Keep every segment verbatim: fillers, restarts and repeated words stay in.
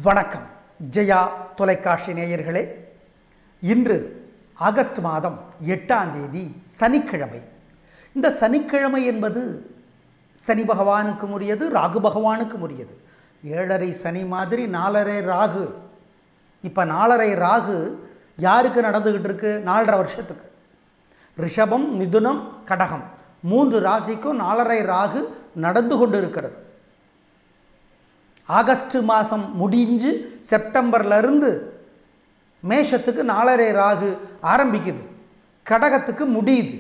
வணக்கம் ஜெயா தொலைக்காட்சி நேயர்களே. இன்று ஆகஸ்ட் மாதம் எட்டாம் தேதி சனிக்கிழமை. இந்த சனிக்கிழமை என்பது சனி பகவானுக்கும் உரியது, ராகு பகவானுக்கும் உரியது. ஏழரை சனி மாதிரி நாலரை ராகு. இப்போ நாலரை ராகு யாருக்கு நடந்துக்கிட்டு இருக்கு? நாலரை வருஷத்துக்கு. ரிஷபம், மிதுனம், கடகம் மூன்று ராசிக்கும் நாலரை ராகு நடந்து கொண்டு இருக்கிறது. ஆகஸ்ட் மாதம் முடிஞ்சு செப்டம்பர்லேருந்து மேஷத்துக்கு நாலரை ராகு ஆரம்பிக்குது, கடகத்துக்கு முடியுது.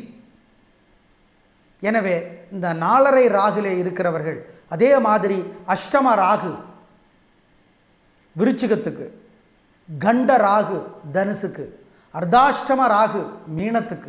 எனவே இந்த நாலரை ராகுலே இருக்கிறவர்கள், அதே மாதிரி அஷ்டம ராகு விருச்சிகத்துக்கு, கண்ட ராகு தனுசுக்கு, அர்த்தாஷ்டம ராகு மீனத்துக்கு.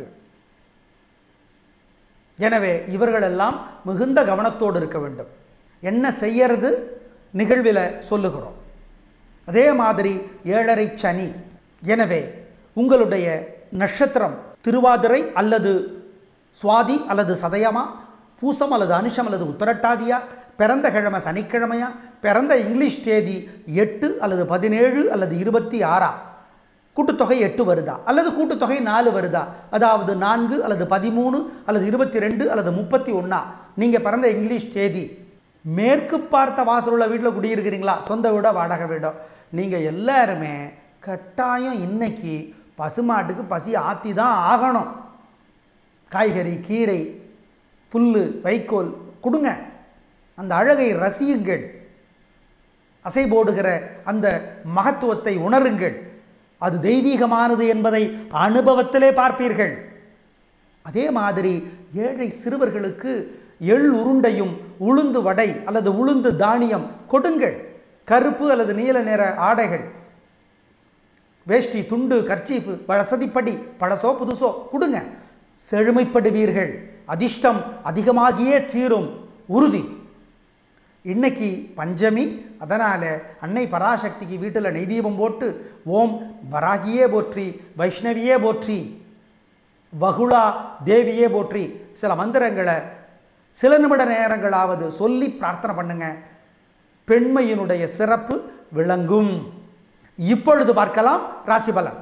எனவே இவர்களெல்லாம் மிகுந்த கவனத்தோடு இருக்க வேண்டும். என்ன செய்யறது நிகழ்வில் சொல்லுகிறோம். அதே மாதிரி ஏழரை சனி. எனவே உங்களுடைய நட்சத்திரம் திருவாதிரை அல்லது சுவாதி அல்லது சதயமா, பூசம் அல்லது அனுஷம் அல்லது உத்தரட்டாதியா, பிறந்த கிழமை சனிக்கிழமையா, பிறந்த இங்கிலீஷ் தேதி எட்டு அல்லது பதினேழு அல்லது இருபத்தி ஆறா, கூட்டுத்தொகை எட்டு வருதா அல்லது கூட்டுத்தொகை நாலு வருதா, அதாவது நான்கு அல்லது பதிமூணு அல்லது இருபத்தி ரெண்டு அல்லது முப்பத்தி ஒன்றா நீங்கள் பிறந்த இங்கிலீஷ் தேதி, மேற்கு பார்த்த வாசலுள்ள வீட்டில் குடியிருக்கிறீங்களா, சொந்த வீடோ வாடகை வீடோ, நீங்கள் எல்லாருமே கட்டாயம் இன்னைக்கு பசுமாட்டுக்கு பசி ஆற்றி தான் ஆகணும். காய்கறி, கீரை, புல், வைக்கோல் கொடுங்க. அந்த அழகை ரசியுங்கள். அசை போடுகிற அந்த மகத்துவத்தை உணருங்கள். அது தெய்வீகமானது என்பதை அனுபவத்திலே பார்ப்பீர்கள். அதே மாதிரி ஏழை சிறுவர்களுக்கு எள் உருண்டையும் உளுந்து வடை அல்லது உளுந்து தானியம் கொடுங்கள். கருப்பு அல்லது நீல நிற ஆடைகள், வேஷ்டி, துண்டு, கர்ச்சீஃபு வசதிப்படி பழசோ புதுசோ கொடுங்க. செழுமைப்படுவீர்கள். அதிர்ஷ்டம் அதிகமாகியே தீரும், உறுதி. இன்னைக்கு பஞ்சமி, அதனால் அன்னை பராசக்திக்கு வீட்டில் நெய்தீபம் போட்டு ஓம் வராகியே போற்றி, வைஷ்ணவியே போற்றி, வகுளா தேவியே போற்றி சில மந்திரங்களை சில நிமிட நேரங்களாவது சொல்லி பிரார்த்தனை பண்ணுங்க. பெண்மையினுடைய சிறப்பு விளங்கும். இப்பொழுது பார்க்கலாம் ராசி பலன்.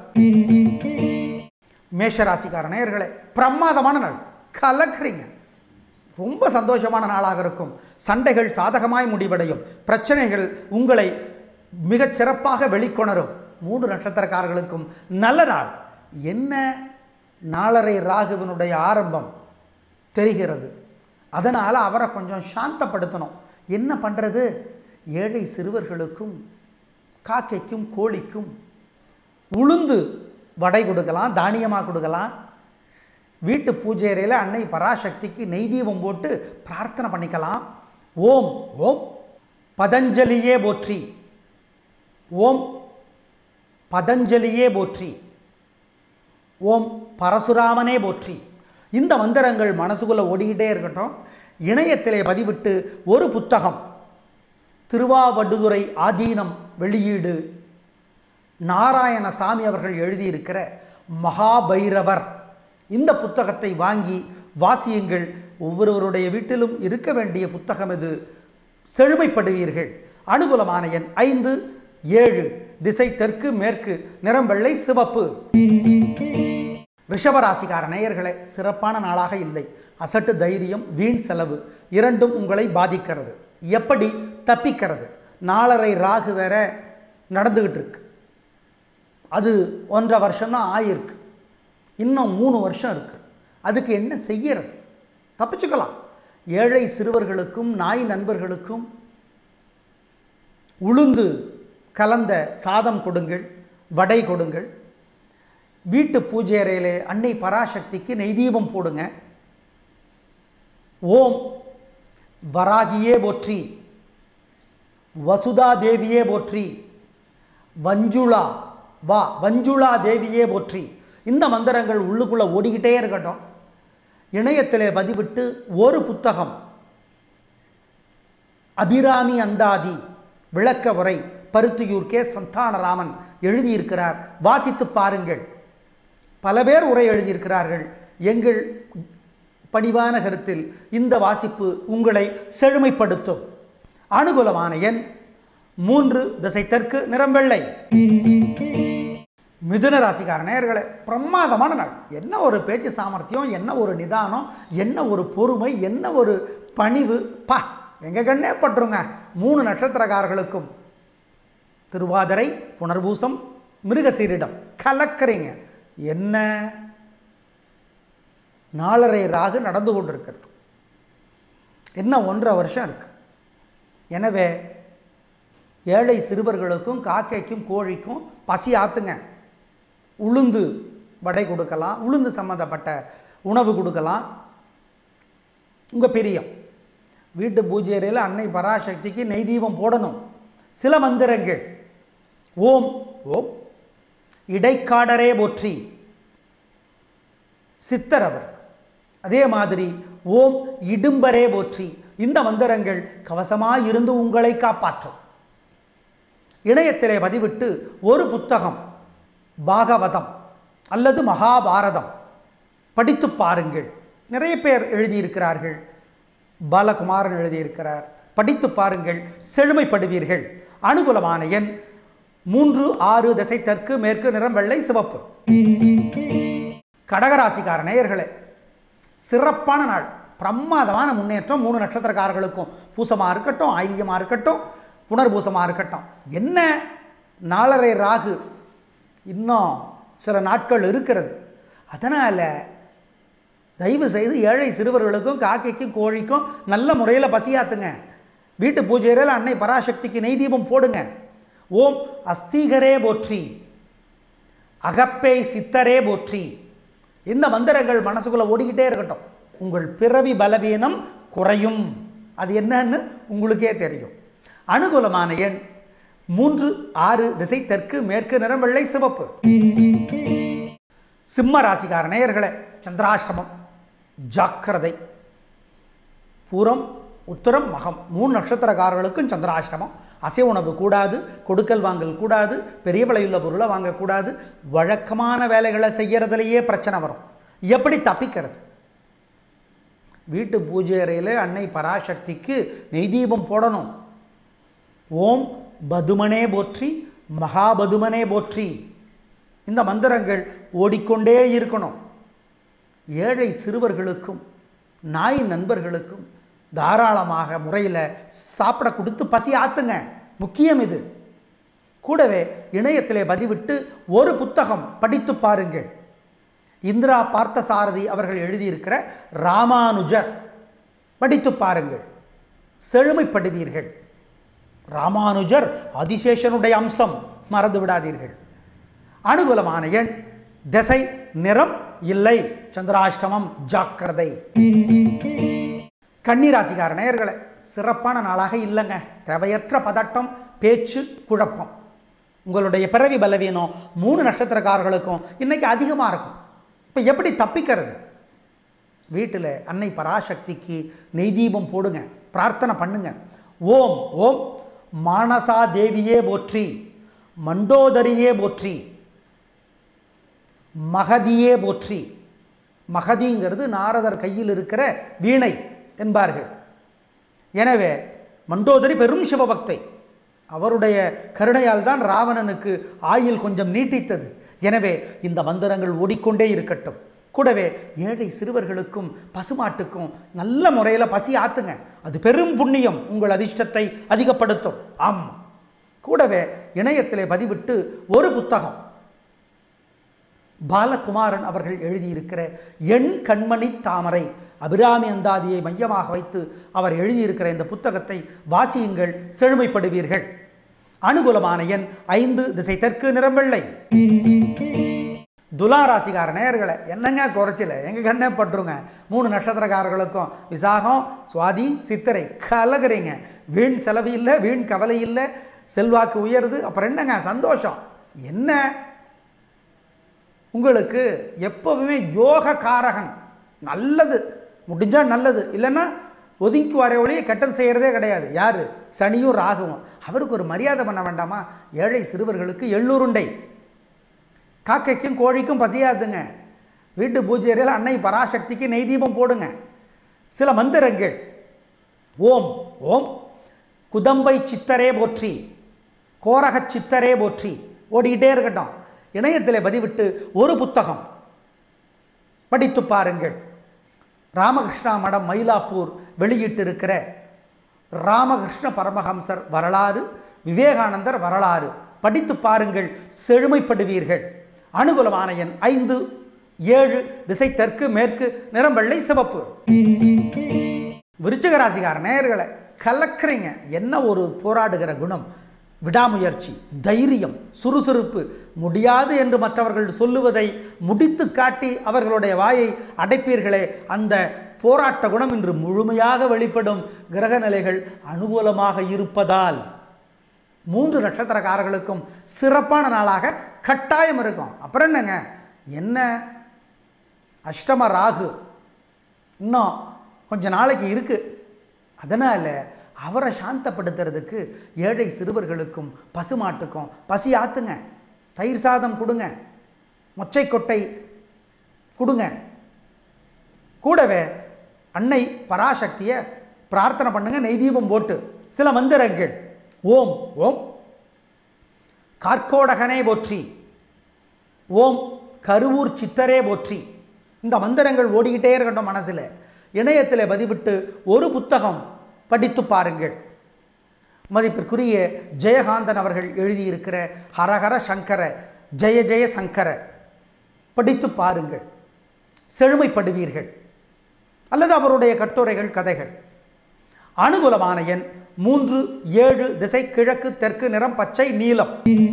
மேஷ ராசிக்கார நேயர்களே, பிரமாதமான நாள், கலக்குறீங்க. ரொம்ப சந்தோஷமான நாளாக இருக்கும். சண்டைகள் சாதகமாய் முடிவடையும். பிரச்சனைகள் உங்களை மிகச் சிறப்பாக வெளிக்கொணரும். மூன்று நட்சத்திரக்காரர்களுக்கும் நல்ல நாள். என்ன நாலரை ராகுவினுடைய ஆரம்பம் தெரிகிறது. அதனால் அவரை கொஞ்சம் சாந்தப்படுத்தணும். என்ன பண்ணுறது? ஏழை சிறுவர்களுக்கும் காக்கைக்கும் கோழிக்கும் உளுந்து வடை கொடுக்கலாம், தானியமாக கொடுக்கலாம். வீட்டு பூஜை அறையில் அன்னை பராசக்திக்கு நெய்தீபம் போட்டு பிரார்த்தனை பண்ணிக்கலாம். ஓம் ஓம் பதஞ்சலியே போற்றி, ஓம் பதஞ்சலியே போற்றி, ஓம் பரசுராமனே போற்றி. இந்த மந்திரங்கள் மனசுக்குள்ளே ஓடிக்கிட்டே இருக்கட்டும். இணையத்திலே பதிவிட்டு ஒரு புத்தகம், திருவாவடுதுறை ஆதீனம் வெளியீடு, நாராயணசாமி அவர்கள் எழுதியிருக்கிற மகாபைரவர், இந்த புத்தகத்தை வாங்கி வாசியுங்கள். ஒவ்வொருவருடைய வீட்டிலும் இருக்க வேண்டிய புத்தகம் இது. செழுமைப்படுவீர்கள். அனுகூலமான எண் ஐந்து, ஏழு, திசை தெற்கு, மேற்கு, நிறம் வெள்ளை, சிவப்பு. ரிஷபராசிக்கார நேயர்களே, சிறப்பான நாளாக இல்லை. அசட்டு தைரியம், வீண் செலவு இரண்டும் உங்களை பாதிக்கிறது. எப்படி தப்பிக்கிறது? நாலரை ராகு வேற நடந்துக்கிட்டு இருக்கு. அது ஒன்றரை வருஷம்தான் ஆயிருக்கு. இன்னும் மூணு வருஷம் இருக்குது. அதுக்கு என்ன செய்யறது? தப்பிச்சுக்கலாம். ஏழை சிறுவர்களுக்கும் நாய் நண்பர்களுக்கும் உளுந்து கலந்த சாதம் கொடுங்கள், வடை கொடுங்கள். வீட்டு பூஜை அறையிலே அன்னை பராசக்திக்கு நெய்தீபம் போடுங்க. ஓம் வராகியே போற்றி, வசுதா தேவியே போற்றி, வஞ்சுளா வா வஞ்சுளா தேவியே போற்றி. இந்த மந்திரங்கள் உள்ளுக்குள்ளே ஓடிக்கிட்டே இருக்கட்டும். இணையத்திலே பதிவிட்டு ஒரு புத்தகம், அபிராமி அந்தாதி விளக்க உரை, பருத்தியூர் கே சந்தானராமன் எழுதியிருக்கிறார். வாசித்து பாருங்கள். பல பேர் உரை எழுதியிருக்கிறார்கள். எங்கள் பணிவான கருத்தில் இந்த வாசிப்பு உங்களை செழுமைப்படுத்தும். அனுகூலமான எண் மூன்று திசை தெற்கு, நிறம் வெள்ளை. மிதுன ராசிக்கார நேயர்களே, பிரமாதமான நாள். என்ன ஒரு பேச்சு சாமர்த்தியம், என்ன ஒரு நிதானம், என்ன ஒரு பொறுமை, என்ன ஒரு பணிவு, பா எங்க கண்ணே பட்டுருங்க. மூணு நட்சத்திரக்காரர்களுக்கும் திருவாதிரை, புனர்பூசம், மிருகசீரிடம் கலக்கிறீங்க. என்ன நாலரை ராகு நடந்து கொண்டிருக்கிறது. என்ன ஒன்றரை வருஷம் இருக்கு. எனவே ஏழை சிறுவர்களுக்கும் காக்கைக்கும் கோழிக்கும் பசி ஆத்துங்க. உளுந்து வடை கொடுக்கலாம், உளுந்து சம்மந்தப்பட்ட உணவு கொடுக்கலாம். உங்கள் பிரியம். வீட்டு பூஜை அறையில் அன்னை பராசக்திக்கு நெய் தீபம் போடணும். சில மந்திரங்கள். ஓம் ஓம் இடைக்காடரே போற்றி சித்தரவர். அதே மாதிரி ஓம் இடும்பரே போற்றி. இந்த மந்திரங்கள் கவசமாய் இருந்து உங்களை காப்பாற்றும். இணையத்திலே பதிவிட்டு ஒரு புத்தகம் பாகவதம் அல்லது மகாபாரதம் படித்து பாருங்கள். நிறைய பேர் எழுதியிருக்கிறார்கள். பாலகுமாரன் எழுதியிருக்கிறார். படித்து பாருங்கள், செழுமைப்படுவீர்கள். அனுகூலமான எண் மூன்று, ஆறு, திசை தெற்கு, மேற்கு, நிறம் வெள்ளை, சிவப்பு. கடகராசிக்கார நேயர்களே, சிறப்பான நாள். பிரமாதமான முன்னேற்றம் மூணு நட்சத்திரக்காரர்களுக்கும். பூசமாக இருக்கட்டும், ஆயில்யமாக இருக்கட்டும், புனர்பூசமாக இருக்கட்டும். என்ன நாலரை ராகு இன்னும் சில நாட்கள் இருக்கிறது. அதனால் தயவு செய்து ஏழை சிறுவர்களுக்கும் காக்கைக்கும் கோழிக்கும் நல்ல முறையில் பசியாத்துங்க. வீட்டு பூஜையில் அன்னை பராசக்திக்கு நெய் தீபம் போடுங்க. ஓம் அஸ்தீகரே போற்றி, அகப்பே சித்தரே போற்றி. இந்த மந்திரங்கள் மனசுக்குள்ளே ஓடிக்கிட்டே இருக்கட்டும். உங்கள் பிறவி பலவீனம் குறையும். அது என்னன்னு உங்களுக்கே தெரியும். அனுகூலமான எண் மூன்று, ஆறு, திசை தெற்கு, மேற்கு, நிறம் வெள்ளை, சிவப்பு. சிம்ம ராசிக்கார நேயர்களே, சந்திராஷ்டமம் ஜாக்கிரதை. பூரம், உத்தரம், மகம் மூணு நட்சத்திரக்காரர்களுக்கும் சந்திராஷ்டமம். அசை உணவு கூடாது, கொடுக்கல் வாங்கல் கூடாது, பெரிய விலையுள்ள பொருளை வாங்கக்கூடாது. வழக்கமான வேலைகளை செய்கிறதுலையே பிரச்சனை வரும். எப்படி தப்பிக்கிறது? வீட்டு பூஜை அறையில் அன்னை பராசக்திக்கு நெய் தீபம் போடணும். ஓம் பதுமனே போற்றி, மகாபதுமனே போற்றி. இந்த மந்திரங்கள் ஓடிக்கொண்டே இருக்கணும். ஏழை சிறுவர்களுக்கும் நாய் நண்பர்களுக்கும் தாராளமாக முறையில் சாப்பிட கொடுத்து பசி ஆத்துங்க. முக்கியம் இது. கூடவே இணையத்திலே பதிவிட்டு ஒரு புத்தகம் படித்து பாருங்கள். இந்திரா பார்த்தசாரதி அவர்கள் எழுதியிருக்கிற ராமானுஜர் படித்து பாருங்கள், செழுமைப்படுவீர்கள். ராமானுஜர் ஆதிசேஷனுடைய அம்சம், மறந்து விடாதீர்கள். அனுகூலமான எண் திசை, நிறம் இல்லை, சந்திராஷ்டமம் ஜாக்கிரதை. கன்னிராசிக்கார நேயர்களே, சிறப்பான நாளாக இல்லைங்க. தேவையற்ற பதட்டம், பேச்சு, குழப்பம். உங்களுடைய பிறவி பலவீனம் மூணு நட்சத்திரக்காரர்களுக்கும் இன்னைக்கு அதிகமாக இருக்கும். இப்போ எப்படி தப்பிக்கிறது? வீட்டில் அன்னை பராசக்திக்கு நெய் தீபம் போடுங்க, பிரார்த்தனை பண்ணுங்க. ஓம் ஓம் மானசா தேவியே போற்றி, மண்டோதரியே போற்றி, மகதியே போற்றி. மகதிங்கிறது நாரதர் கையில் இருக்கிற வீணை என்பார்கள். எனவே மண்டோதரி பெரும் சிவபக்தை. அவருடைய கருணையால் தான் ராவணனுக்கு ஆயுள் கொஞ்சம் நீட்டித்தது. எனவே இந்த மந்திரங்கள் ஓடிக்கொண்டே இருக்கட்டும். கூடவே ஏழை சிறுவர்களுக்கும் பசுமாட்டுக்கும் நல்ல முறையில் பசி ஆத்துங்க. அது பெரும் புண்ணியம், உங்கள் அதிர்ஷ்டத்தை அதிகப்படுத்தும். ஆம். கூடவே இணையத்திலே பதிவிட்டு ஒரு புத்தகம் பாலகுமாரன் அவர்கள் எழுதியிருக்கிற எண் கண்மணி தாமரை, அபிராமி அந்தாதியை மையமாக வைத்து அவர் எழுதியிருக்கிற இந்த புத்தகத்தை வாசியுங்கள், செழுமைப்படுவீர்கள். அனுகூலமான எண் ஐந்து, திசை தெற்கு, நிறம் வெள்ளை. துலாராசிக்கார நேயர்களை, என்னங்க குறைச்சல, எங்க கண்ணே பட்டுருங்க. மூணு நட்சத்திரக்காரர்களுக்கும் விசாகம், சுவாதி, சித்திரை கலகுறீங்க. வீண் செலவு இல்லை, வீண் கவலை இல்லை, செல்வாக்கு உயருது. அப்புறம் என்னங்க சந்தோஷம். என்ன உங்களுக்கு எப்பவுமே யோக காரகன், நல்லது முடிஞ்சால் நல்லது, இல்லைன்னா ஒதுக்கி வர ஒழிய கெட்டது செய்கிறதே கிடையாது. யார்? சனியும் ராகுவும். அவருக்கு ஒரு மரியாதை பண்ண வேண்டாமா? ஏழை சிறுவர்களுக்கு எள்ளுருண்டை, காக்கைக்கும் கோழிக்கும் பசியாதுங்க. வீட்டு பூஜை அறையில் அன்னை பராசக்திக்கு நெய் தீபம் போடுங்க. சில மந்திரங்கள். ஓம் ஓம் குதம்பை சித்தரே போற்றி, கோரக சித்தரே போற்றி ஓடிக்கிட்டே இருக்கட்டும். இணையத்தில் பதிவிட்டு ஒரு புத்தகம் படித்து பாருங்கள். ராமகிருஷ்ணா மடம் மயிலாப்பூர் வெளியிட்டிருக்கிற ராமகிருஷ்ண பரமஹம்சர் வரலாறு, விவேகானந்தர் வரலாறு படித்து பாருங்கள், செழுமைப்படுவீர்கள். அனுகூலமான எண் ஐந்து, ஏழு, திசை தெற்கு, மேற்கு, நிறம் வெள்ளை சிவப்பு. விருச்சிக ராசிக்கார நேயர்களை கலக்கிறீங்க. என்ன ஒரு போராடுகிற குணம், விடாமுயற்சி, தைரியம், சுறுசுறுப்பு. முடியாது என்று மற்றவர்கள் சொல்லுவதை முடித்து காட்டி அவர்களுடைய வாயை அடைப்பீர்களே, அந்த போராட்ட குணம் இன்று முழுமையாக வெளிப்படும். கிரக நிலைகள் அனுகூலமாக இருப்பதால் மூன்று நட்சத்திரக்காரர்களுக்கும் சிறப்பான நாளாக கட்டாயம் இருக்கும். அப்புறம் என்னங்க, என்ன அஷ்டம ராகு இன்னும் கொஞ்ச நாளைக்கு இருக்குது. அதனால் அவரை சாந்தப்படுத்துறதுக்கு ஏழை சிறுவர்களுக்கும் பசுமாட்டுக்கும் பசி ஆற்றுங்க, தயிர் சாதம் கொடுங்க, மொச்சை கொட்டை கொடுங்க. கூடவே அன்னை பராசக்தியை பிரார்த்தனை பண்ணுங்க, நெய் தீபம் போட்டு. சில மந்திரங்கள், ஓம் ஓம் கார்கோடகனே போற்றி, ஓம் கருவூர் சித்தரே போற்றி. இந்த மந்திரங்கள் ஓடிக்கிட்டே இருக்கட்டும் மனசில். இணையத்தில் பதிவிட்டு ஒரு புத்தகம் படித்து பாருங்கள். மதிப்பிற்குரிய ஜெயகாந்தன் அவர்கள் எழுதியிருக்கிற ஹரஹர சங்கர ஜெய ஜெய சங்கர படித்து பாருங்கள், செழுமைப்படுவீர்கள். அல்லது அவருடைய கட்டுரைகள், கதைகள். அனுகூலமான எண் மூன்று, ஏழு, திசை கிழக்கு, தெற்கு, நிறம் பச்சை, நீலம்.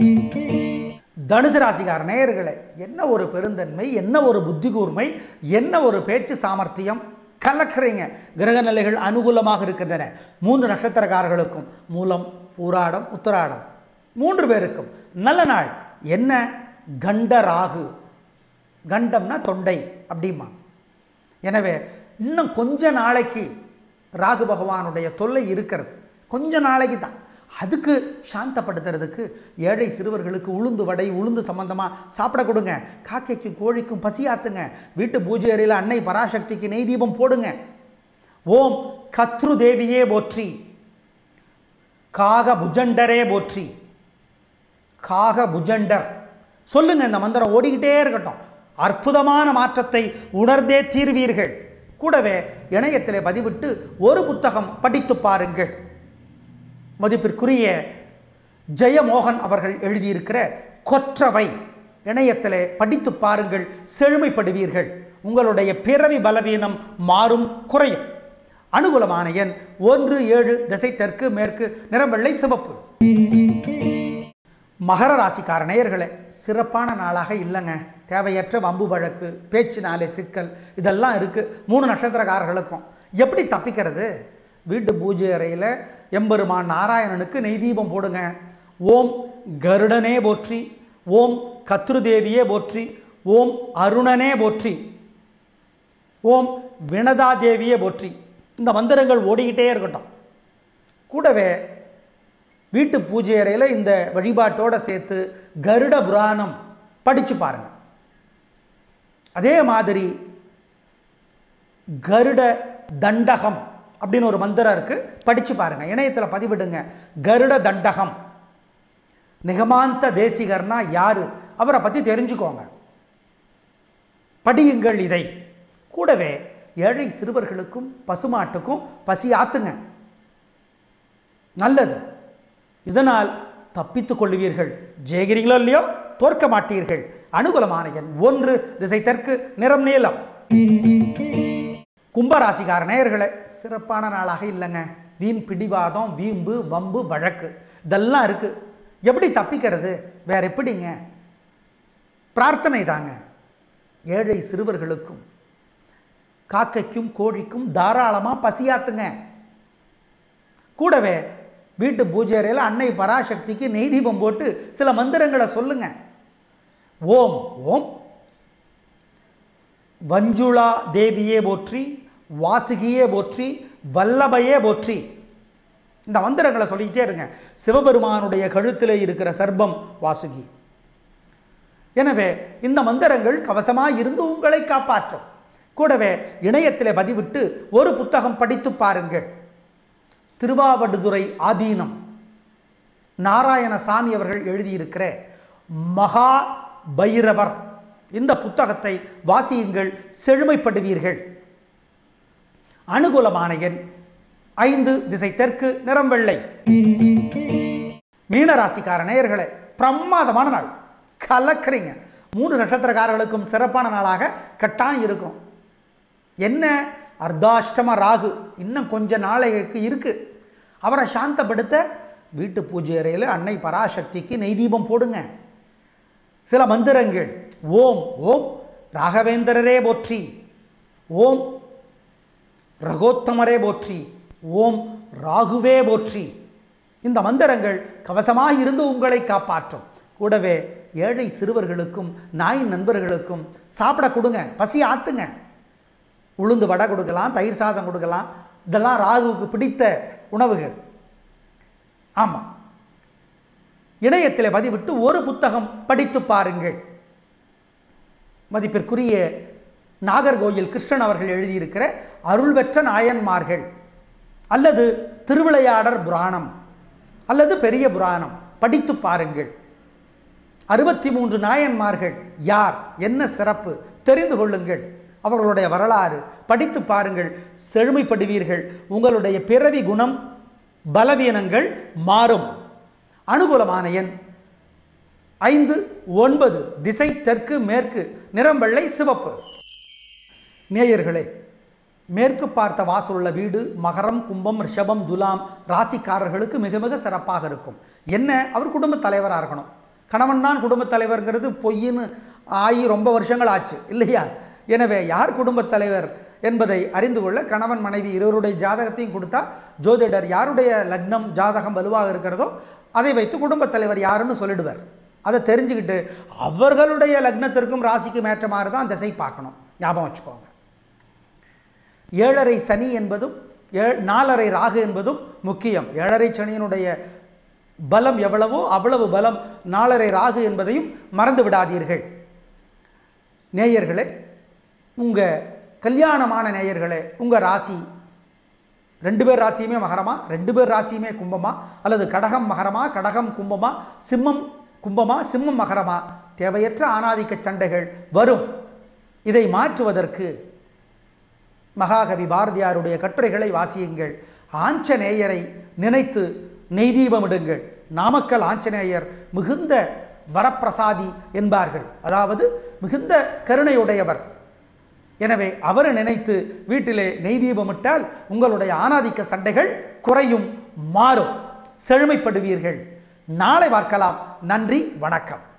தனுசு ராசிக்கார நேயர்களே, என்ன ஒரு பெருந்தன்மை, என்ன ஒரு புத்தி கூர்மை, என்ன ஒரு பேச்சு சாமர்த்தியம். கலக்கிறீங்க. கிரக நிலைகள் அனுகூலமாக இருக்கின்றன. மூன்று நட்சத்திரக்காரர்களுக்கும் மூலம், பூராடம், உத்தராடம் மூன்று பேருக்கும் நல்ல நாள். என்ன கண்ட ராகு, கண்டம்னா தொண்டை அப்படிமா. எனவே இன்னும் கொஞ்ச நாளைக்கு ராகு பகவானுடைய தொல்லை இருக்கிறது, கொஞ்ச நாளைக்கு தான். அதுக்கு சாந்தப்படுத்துறதுக்கு ஏழை சிறுவர்களுக்கு உளுந்து வடை, உளுந்து சம்பந்தமாக சாப்பிட கொடுங்க. காக்கைக்கும் கோழிக்கும் பசியாத்துங்க. வீட்டு பூஜை அறையில் அன்னை பராசக்திக்கு நெய் தீபம் போடுங்க. ஓம் கத்ரு தேவியே போற்றி, காக புஜண்டரே போற்றி. காக புஜண்டர் சொல்லுங்க. இந்த மந்திரம் ஓடிக்கிட்டே இருக்கட்டும். அற்புதமான மாற்றத்தை உணர்ந்தே தீர்வீர்கள். கூடவே இணையத்தில் பதிவிட்டு ஒரு புத்தகம் படித்து பாருங்கள். மதிப்பிற்குரிய ஜெயமோகன் அவர்கள் எழுதியிருக்கிற கொற்றவை இணையத்தில் படித்து பாருங்கள், செழுமைப்படுவீர்கள். உங்களுடைய பிறவி பலவீனம் மாறும், குறையும். அனுகூலமான எண் ஒன்று, ஏழு, திசை தெற்கு, மேற்கு, நிறம் வெள்ளை சிவப்பு. மகர ராசிக்கார நேயர்களே, சிறப்பான நாளாக இல்லைங்க. தேவையற்ற வம்பு வழக்கு, பேச்சினாலே சிக்கல், இதெல்லாம் இருக்குது மூணு நட்சத்திரக்காரர்களுக்கும். எப்படி தப்பிக்கிறது? வீட்டு பூஜை அறையில் எம்பெருமான் நாராயணனுக்கு நெய் தீபம் போடுங்க. ஓம் கருடனே போற்றி, ஓம் கத்ருதேவியே போற்றி, ஓம் அருணனே போற்றி, ஓம் வினதாதேவியே போற்றி. இந்த மந்திரங்கள் ஓடிக்கிட்டே இருக்கட்டும். கூடவே வீட்டு பூஜை அறையில் இந்த வழிபாட்டோடு சேர்த்து கருட புராணம் படித்து பாருங்கள். அதே மாதிரி கருட தண்டகம் அப்படின்னு ஒரு மந்திரம் இருக்குது, படித்து பாருங்கள். இணையத்தில் பதிவிடுங்க. கருட தண்டகம். நிகமாந்த தேசிகர்னா யார், அவரை பற்றி தெரிஞ்சுக்கோங்க, படியுங்கள் இதை. கூடவே ஏழை சிறுவர்களுக்கும் பசுமாட்டுக்கும் பசி ஆத்துங்க, நல்லது. இதனால் தப்பித்துக் கொள்வீர்கள். ஜெயகிரிகளோ இல்லையோ, தோற்க மாட்டீர்கள். அனுகூலமான எண் ஒன்று, திசை தெற்கு, நிறம் நீலம். கும்பராசிக்கார நேயர்களே, சிறப்பான நாளாக இல்லைங்க. வீண் பிடிவாதம், வீம்பு, வம்பு, வழக்கு இதெல்லாம் இருக்குது. எப்படி தப்பிக்கிறது? வேற எப்படிங்க? பிரார்த்தனை தாங்க. ஏழை சிறுவர்களுக்கும் காக்கைக்கும் கோழிக்கும் தாராளமாக பசியாத்துங்க. கூடவே வீட்டு பூஜை அறையில் அன்னை பராசக்திக்கு நெய் தீபம் போட்டு சில மந்திரங்களை சொல்லுங்க. ஓம் ஓம் வஞ்சுளா தேவியே போற்றி, வாசுகியே போற்றி, வல்லபையே போற்றி. இந்த மந்திரங்களை சொல்லிக்கிட்டே இருங்க. சிவபெருமானுடைய கழுத்தில் இருக்கிற சர்ப்பம் வாசுகி. எனவே இந்த மந்திரங்கள் கவசமாக இருந்து உங்களை காப்பாற்றும். கூடவே இணையத்தில் பதிவிட்டு ஒரு புத்தகம் படித்து பாருங்கள். திருவாவடுதுறை ஆதீனம் நாராயணசாமி அவர்கள் எழுதியிருக்கிற மகா பைரவர் இந்த புத்தகத்தை வாசியுங்கள், செழுமைப்படுவீர்கள். அனுகூலமான எண் ஐந்து, திசை தெற்கு, நிறம் வெள்ளை. மீனராசிக்கார நேயர்களே, பிரமாதமான நாள், கலக்கிறீங்க. மூன்று நட்சத்திரக்காரர்களுக்கும் சிறப்பான நாளாக கட்டாயம் இருக்கும். என்ன அர்த்தாஷ்டம ராகு இன்னும் கொஞ்ச நாளைக்கு இருக்கு. அவரை சாந்தப்படுத்த வீட்டு பூஜை அறையில் அன்னை பராசக்திக்கு நெய் தீபம் போடுங்க. சில மந்திரங்கள், ஓம் ஓம் ராகவேந்திரரே போற்றி, ஓம் ரகோத்தமரே போற்றி, ஓம் ராகுவே போற்றி. இந்த மந்திரங்கள் கவசமாக இருந்து உங்களை காப்பாற்றும். கூடவே ஏழை சிறுவர்களுக்கும் நாய் நண்பர்களுக்கும் சாப்பிட கொடுங்க, பசி ஆத்துங்க. உளுந்து வடை கொடுக்கலாம், தயிர் சாதம் கொடுக்கலாம். இதெல்லாம் ராகுவுக்கு பிடித்த உணவுகள். ஆமாம், இணையத்தில் பதிவிட்டு ஒரு புத்தகம் படித்து பாருங்கள். மதிப்பிற்குரிய நாகர்கோயில் கிருஷ்ணன் அவர்கள் எழுதியிருக்கிற அருள் பெற்ற நாயன்மார்கள் அல்லது திருவிளையாடற் புராணம் அல்லது பெரிய புராணம் படித்து பாருங்கள். அறுபத்தி மூன்று நாயன்மார்கள் யார், என்ன சிறப்பு தெரிந்து கொள்ளுங்கள். அவர்களுடைய வரலாறு படித்து பாருங்கள், செழுமைப்படுவீர்கள். உங்களுடைய பிறவி குணம் பலவீனங்கள் மாறும். அனுகூலமான எண் ஐந்து, ஒன்பது, திசை தெற்கு, மேற்கு, நிறம் வெள்ளை, சிவப்பு. நேயர்களே, மேற்கு பார்த்த வாசலுள்ள வீடு மகரம், கும்பம், ரிஷபம், துலாம் ராசிக்காரர்களுக்கு மிக மிக சிறப்பாக இருக்கும். என்ன, அவர் குடும்பத் தலைவராக இருக்கணும். கணவன் தான் குடும்பத் தலைவர்ங்கிறது பொய்ன்னு ஆகி ரொம்ப வருஷங்கள் ஆச்சு இல்லையா? எனவே யார் குடும்பத் தலைவர் என்பதை அறிந்து கொள்ள கணவன் மனைவி இருவருடைய ஜாதகத்தையும் கொடுத்தா ஜோதிடர் யாருடைய லக்னம் ஜாதகம் வலுவாக இருக்கிறதோ அதை வைத்து குடும்பத் தலைவர் யாருன்னு சொல்லிடுவார். அதை தெரிஞ்சுக்கிட்டு அவர்களுடைய லக்னத்திற்கும் ராசிக்கும் ஏற்றமாறு தான் திசை பார்க்கணும். ஞாபகம் வச்சுக்கோங்க. ஏழரை சனி என்பதும் ஏ நாலரை ராகு என்பதும் முக்கியம். ஏழரை சனியினுடைய பலம் எவ்வளவோ அவ்வளவு பலம் நாலரை ராகு என்பதையும் மறந்து விடாதீர்கள். நேயர்களே, உங்கள் கல்யாணமான நேயர்களே, உங்கள் ராசி ரெண்டு பேர் ராசியுமே மகரமா, ரெண்டு பேர் ராசியுமே கும்பமா, அல்லது கடகம் மகரமா, கடகம் கும்பமா, சிம்மம் கும்பமா, சிம்மம் மகரமா, தேவையற்ற ஆணாதிக்க சண்டைகள் வரும். இதை மாற்றுவதற்கு மகாகவி பாரதியாருடைய கட்டுரைகளை வாசியுங்கள். ஆஞ்சநேயரை நினைத்து நெய்தீபமிடுங்கள். நாமக்கல் ஆஞ்சநேயர் மிகுந்த வரப்பிரசாதி என்பார்கள், அதாவது மிகுந்த கருணையுடையவர். எனவே அவரை நினைத்து வீட்டிலே நெய்தீபமிட்டால் உங்களுடைய ஆணாதிக்க சண்டைகள் குறையும், மாறும், செழுமைப்படுவீர்கள். நாளை பார்க்கலாம். நன்றி, வணக்கம்.